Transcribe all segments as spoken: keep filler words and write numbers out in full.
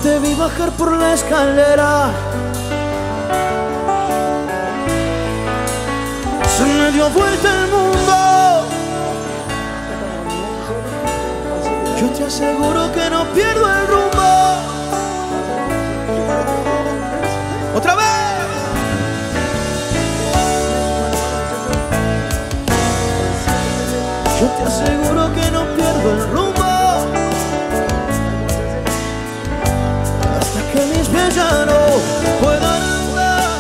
te vi bajar por la escalera, se me dio vuelta el mundo. Yo te aseguro que no pierdo el rumbo. ¡Otra vez! Yo te aseguro que no pierdo el rumbo hasta que mis pies ya no puedan andar.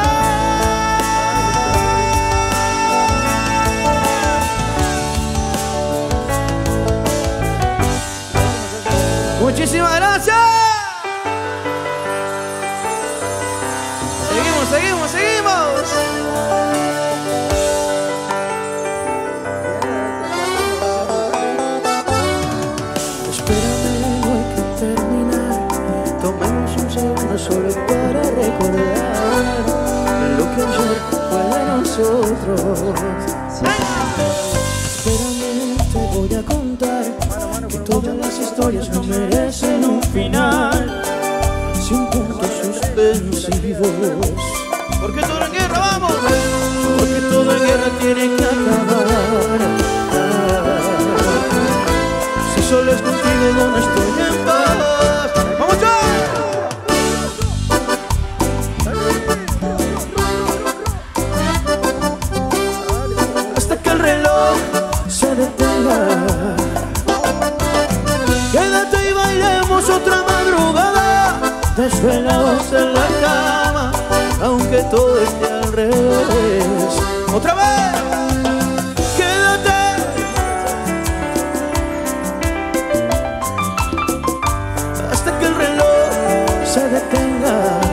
Muchísimas gracias. Seguimos, seguimos, seguimos. Solo para recordar lo que ayer fue de nosotros. Espérame, te voy a contar que todas las historias no merecen un final sin puntos suspensivos. Porque todo en guerra, vamos. Porque todo en guerra tiene que acabar. Si solo es contigo no estoy en paz. ¡Vamos ya! Quédate y bailemos otra madrugada, desvelados en la cama, aunque todo esté al revés. ¡Otra vez! Quédate hasta que el reloj se detenga.